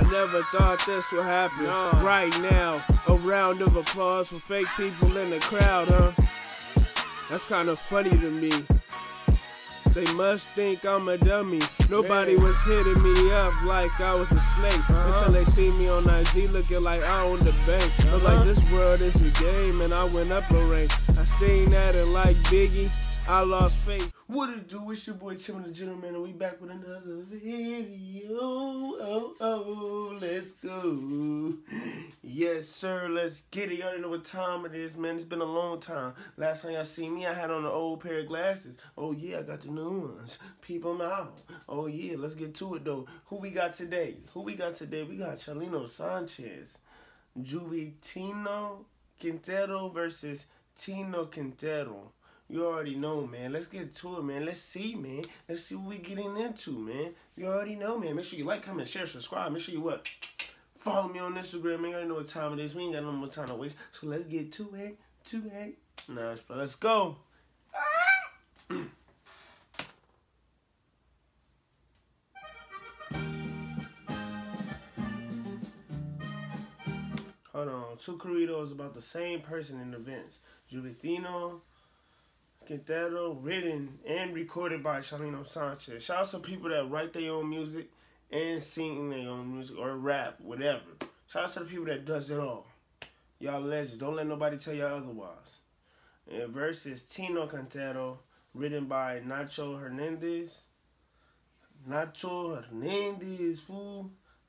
never thought this would happen. Right now, a round of applause for fake people in the crowd, huh? That's kind of funny to me. They must think I'm a dummy. Nobody was hitting me up like I was a snake until they see me on IG looking like I own the bank. I was like, this world is a game, and I went up a rank. I seen that and like Biggie, I lost faith. What it do? It's your boy Chillin' the Gentleman, and we back with another video. Oh, let's go. Yes, sir, let's get it. Y'all already know what time it is, man. It's been a long time. Last time y'all seen me, I had on an old pair of glasses. Oh, yeah, I got the new ones. Peep them out. Oh, yeah, let's get to it, though. Who we got today? We got Chalino Sanchez. Juventino Quintero versus Tino Quintero. You already know, man. Let's get to it, man. Let's see, man. Let's see what we getting into, man. You already know, man. Make sure you like, comment, share, subscribe. Make sure you what? Follow me on Instagram, man. You already know what time it is. We ain't got no more time to waste. So let's get to it. Nah, let's go. Hold on. Two Corridos about the same person in the events. Juventino Quintero, written and recorded by Chalino Sanchez. Shout out to people that write their own music and sing their own music or rap, whatever. Shout out to the people that does it all. Y'all legends. Don't let nobody tell y'all otherwise. And versus Tino Quintero, written by Nacho Hernandez. Fool.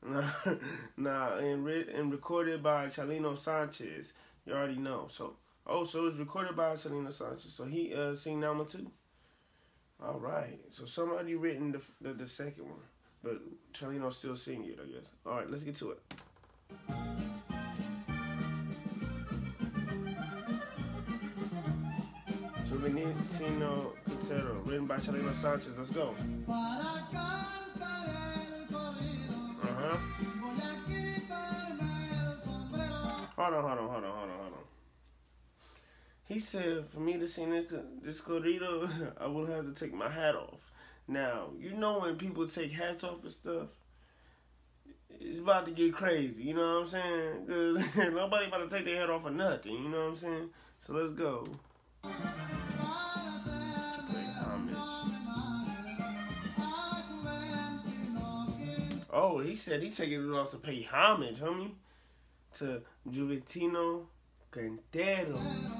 And recorded by Chalino Sanchez. You already know. So it was recorded by Chalino Sanchez. So he sing that one too. All right. So somebody written the second one, but Chalino still sing it, I guess. All right, let's get to it. Juventino Quintero, written by Chalino Sanchez. Let's go. Hold on. He said, for me to sing this corrido, I will have to take my hat off. Now, you know when people take hats off and stuff, it's about to get crazy, you know what I'm saying? Because nobody about to take their hat off for nothing, you know what I'm saying? So let's go. Oh, he said he taking it off to pay homage, homie, to Juventino Quintero.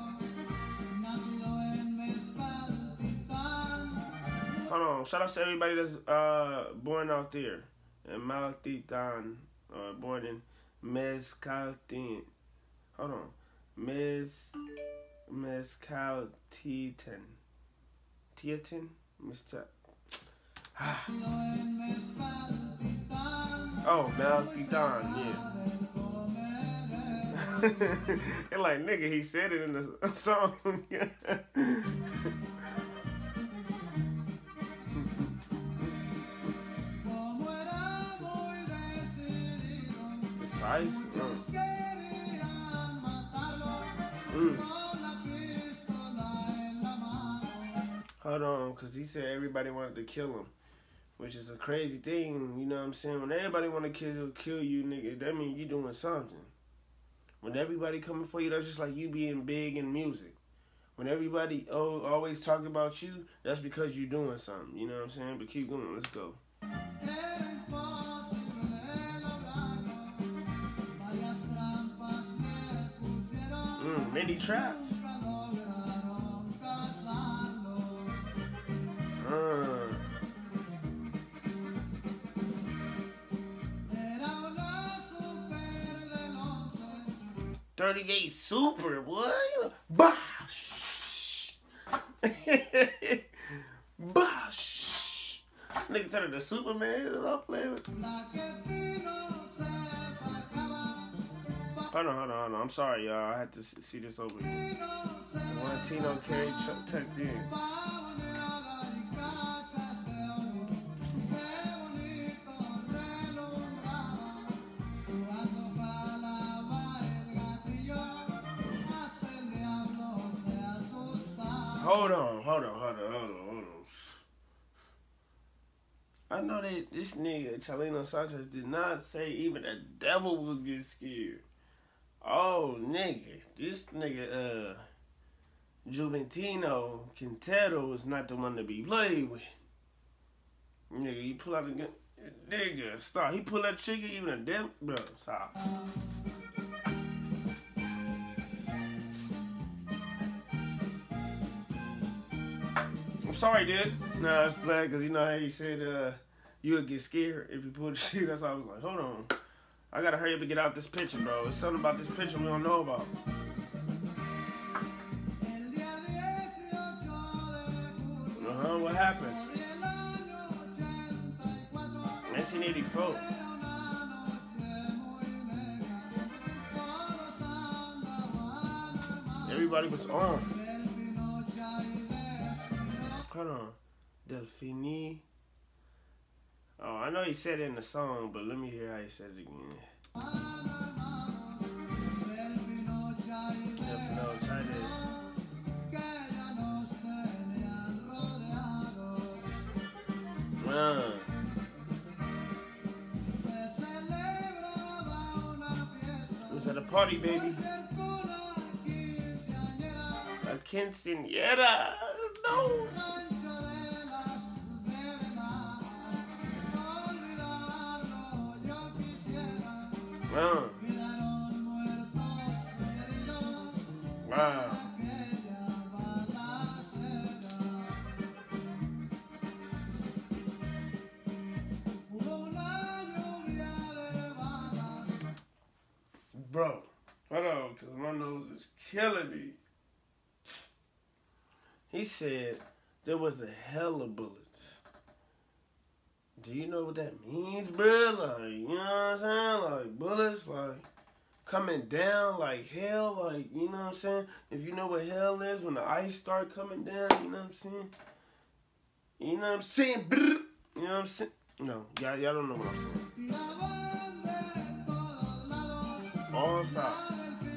Hold on. Shout out to everybody that's born out there in Maltitan, born in Mezcaltin. Hold on. Mezcaltitan. Tietan? Oh, Maltitan, yeah. And like, nigga, he said it in the song. Hold on, because he said everybody wanted to kill him, which is a crazy thing, you know what I'm saying? When everybody want to kill you, nigga, that means you doing something. When everybody coming for you, that's just like you being big in music. When everybody always talking about you, that's because you doing something, you know what I'm saying? But keep going, let's go. Many traps. .38 Super, what? Bosh! Bosh! Nigga turned into Superman. I'm playing with. Hold on. I'm sorry, y'all. I had to see this over here. One Tino carry tucked in. Hold on. I know that this nigga, Chalino Sanchez, did not say even the devil will get scared. Oh, nigga. This nigga, Juventino Quintero is not the one to be played with. Nigga, he pull out the gun. Nigga, stop. He pull that trigger, even a devil. Bro, stop. I'm sorry, dude. Nah, it's bad because you know how he said you would get scared if you pull the trigger. That's why I was like, hold on. I gotta hurry up and get out this picture, bro. There's something about this picture we don't know about. What happened? 1984. Everybody was on. Hold on. Delfini. Oh, I know he said it in the song, but let me hear how he said it again. Delfino, try this. It's at a party, baby. A quinceañera. No. Wow. Bro, hold on, because my nose is killing me. He said there was a hell of bullets. Do you know what that means, bro? Like, you know what I'm saying? Like, bullets, like, coming down like hell, like, you know what I'm saying? If you know what hell is, when the ice start coming down, you know what I'm saying? You know what I'm saying? You know what I'm saying? No, y'all don't know what I'm saying. All sides.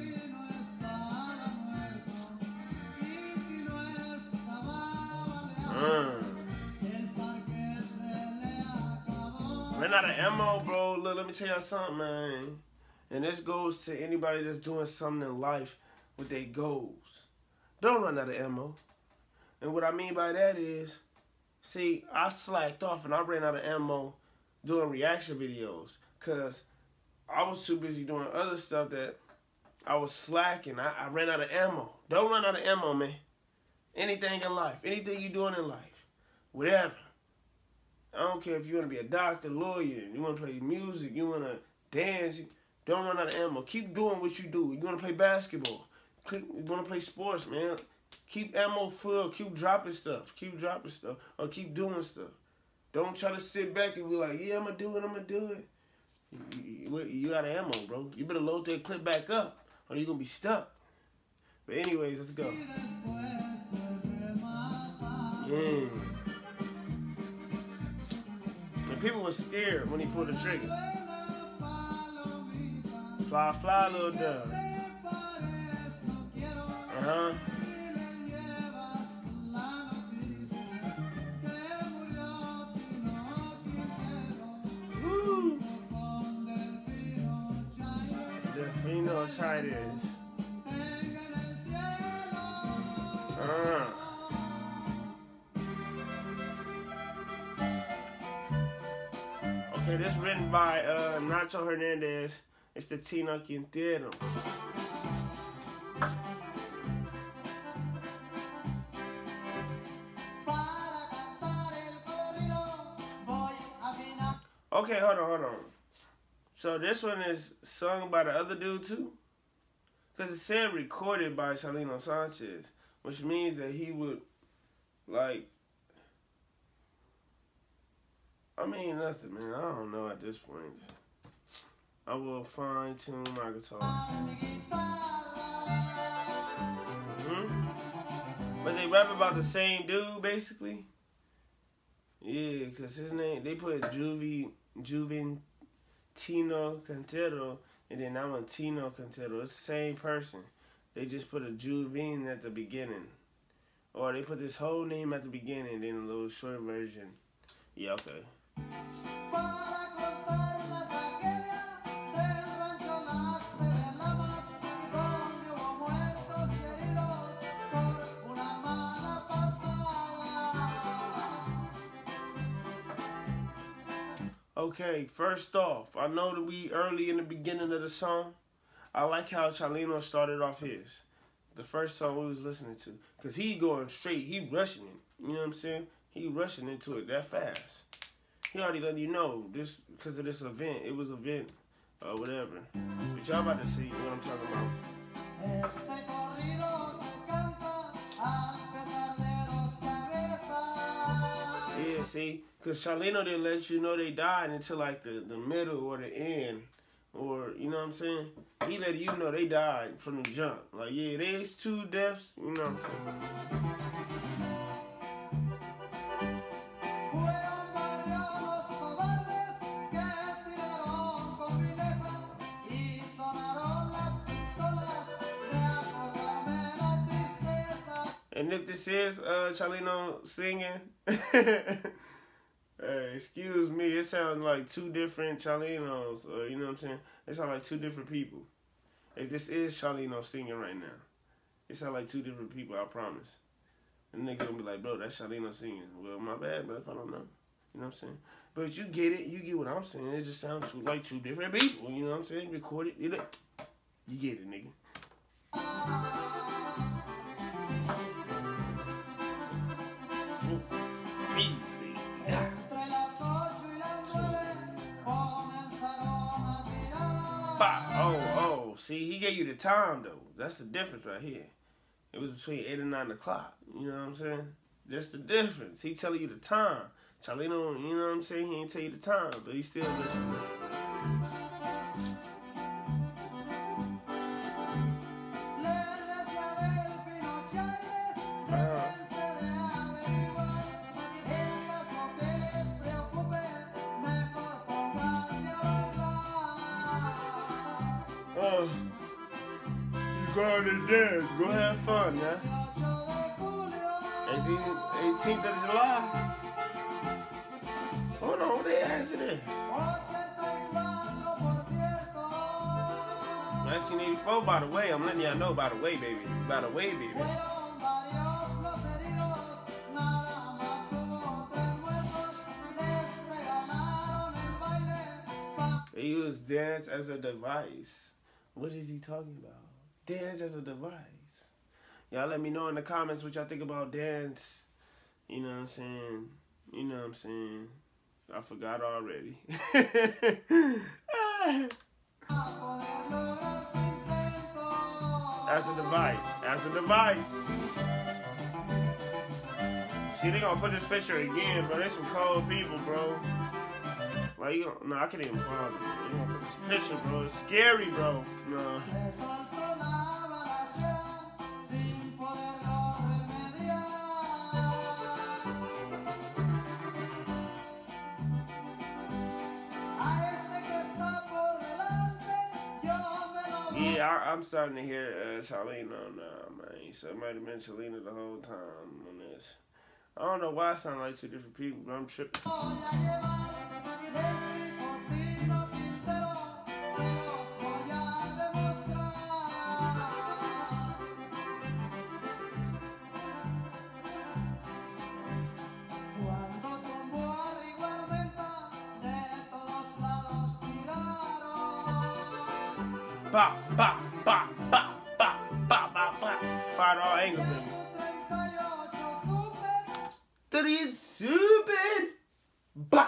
Ran out of ammo, bro. Look, let me tell y'all something, man. And this goes to anybody that's doing something in life with their goals. Don't run out of ammo. And what I mean by that is, see, I slacked off and I ran out of ammo doing reaction videos because I was too busy doing other stuff that I was slacking. I ran out of ammo. Don't run out of ammo, man. Anything in life, anything you're doing in life, whatever. I don't care if you want to be a doctor, lawyer, you want to play music, you want to dance. Don't run out of ammo. Keep doing what you do. You want to play basketball. You want to play sports, man. Keep ammo full. Keep dropping stuff. Keep dropping stuff. Or keep doing stuff. Don't try to sit back and be like, yeah, I'm going to do it. I'm going to do it. You got ammo, bro. You better load that clip back up or you're going to be stuck. But anyways, let's go. Yeah. And people were scared when he pulled the trigger. Fly, fly, little dove. Uh-huh. Woo. Delfino, try this. Okay, this written by Nacho Hernandez. It's the Tino Quintero. Okay, hold on. So this one is sung by the other dude too? Because it said recorded by Chalino Sanchez, which means that he would, like, I mean, nothing, man. I don't know at this point. I will fine-tune my guitar. But they rap about the same dude, basically. Yeah, because his name, they put Juventino Quintero, and then I'm a Tino Quintero. It's the same person. They just put a Juven at the beginning. Or they put this whole name at the beginning, then a little short version. Yeah, okay. Okay, first off, I know that we early in the beginning of the song. I like how Chalino started off his. The first song we was listening to. Because he going straight, he rushing it. You know what I'm saying? He rushing into it that fast. He already letting you know, just because of this event, it was an event, or whatever. But y'all about to see what I'm talking about. Yeah, see? Because Chalino didn't let you know they died until like the middle or the end. Or, you know what I'm saying? He let you know they died from the jump. Like, yeah, there's 2 deaths, you know what I'm saying? And if this is Chalino singing, excuse me, it sounds like 2 different Chalinos, you know what I'm saying? It sounds like 2 different people. If this is Chalino singing right now, it sounds like 2 different people, I promise. And niggas gonna be like, bro, that's Chalino singing. Well, my bad, but if I don't know. You know what I'm saying? But you get it, you get what I'm saying. It just sounds like 2 different people, you know what I'm saying? Record it, you get it, nigga. Easy. Oh, see, he gave you the time, though. That's the difference right here. It was between 8 and 9 o'clock. You know what I'm saying? That's the difference. He telling you the time. Chalino, you know what I'm saying? He ain't tell you the time, but he still listening. You go out and dance. Go have fun, yeah? 18th of July. Hold on, what they answer this? 1984, by the way. I'm letting y'all know, by the way, baby. By the way, baby. They use dance as a device. What is he talking about? Dance as a device. Y'all let me know in the comments what y'all think about dance. You know what I'm saying? You know what I'm saying? I forgot already. As a device. As a device. See, they gonna put this picture again, bro. They some cold people, bro. Like, you no, I can't even pause it, bro. You gonna put this picture, bro. It's scary, bro. No. Yeah, I'm starting to hear Chalino now, man. So it might have been Chalino the whole time on this. I don't know why I sound like 2 different people, but I'm tripping. Ba, ba, ba, ba, ba, ba, ba, ba. Fired all angles, baby. 38 stupid. Ba.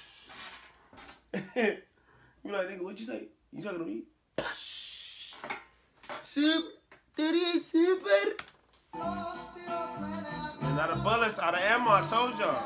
You like, nigga, what you say? You talking to me? Super. 38 stupid. And out of bullets, out of ammo, I told y'all.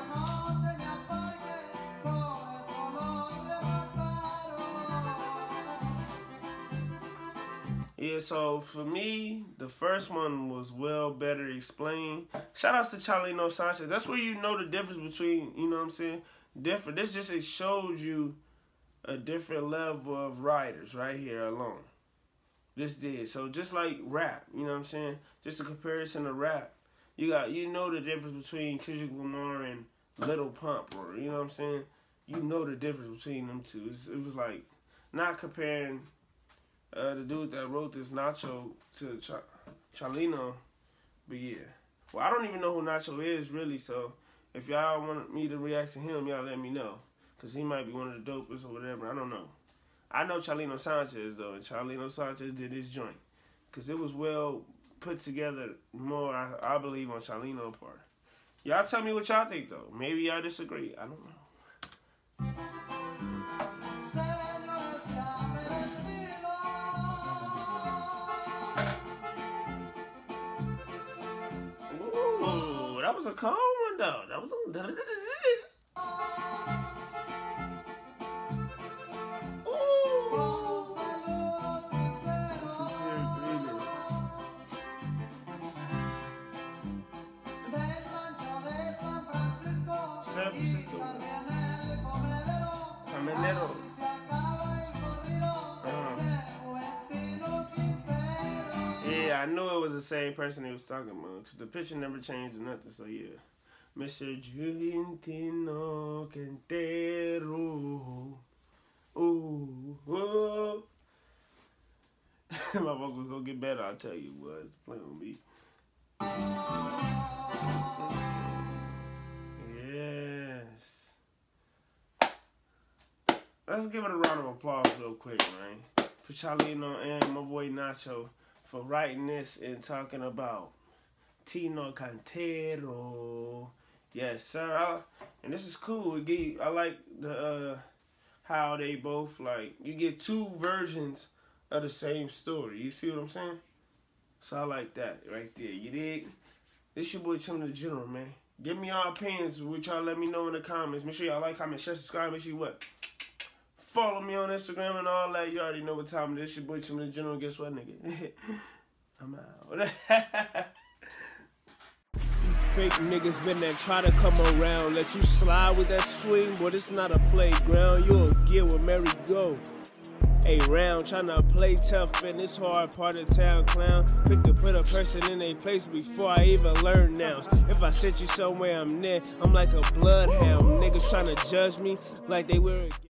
Yeah, so for me, the first one was well better explained. Shout out to Chalino Sanchez. That's where you know the difference between, you know what I'm saying, different. This just, it shows you a different level of writers right here alone. This did. So just like rap, you know what I'm saying, just a comparison to rap. You know the difference between Kendrick Lamar and Little Pump, or, you know what I'm saying, you know the difference between them two. It was like, not comparing the dude that wrote this, Nacho, to Chalino, but yeah. Well, I don't even know who Nacho is, really, so if y'all want me to react to him, y'all let me know. Because he might be one of the dopest or whatever, I don't know. I know Chalino Sanchez, though, and Chalino Sanchez did his joint. Because it was well put together more, I believe, on Chalino's part. Y'all tell me what y'all think, though. Maybe y'all disagree. I don't know. Ooh, that was a cold one, though. That was a... San Francisco. Caminero. Yeah, I knew it was the same person he was talking about, because the picture never changed or nothing, so yeah. Mr. Juventino Quintero. Ooh, ooh. My vocals gonna get better, I'll tell you what. It's playing with me. Yes. Let's give it a round of applause real quick, man. For Chalino and my boy Nacho for writing this and talking about Tino Cantero. Yes, sir. And this is cool. I like the how they both, like, you get two versions of the same story. You see what I'm saying? So I like that right there. You dig? This your boy Chillin' the General, man. Give me your opinions, which y'all let me know in the comments. Make sure y'all like, comment, share, subscribe. Make sure you what? Follow me on Instagram and all that. You already know what time it is. Your boy Chillin' the General. Guess what, nigga? I'm out. Fake niggas been there, try to come around, let you slide with that swing, but it's not a playground. You'll get where Mary go. A round, tryna play tough in this hard part of town, clown. Quick to put a person in a place before I even learn nouns. If I set you somewhere, I'm there. I'm like a bloodhound. Niggas tryna judge me like they were.